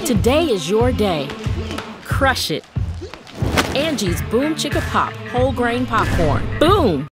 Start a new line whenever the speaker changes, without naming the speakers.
Today is your day. Crush it. Angie's Boom Chicka Pop whole grain popcorn. Boom!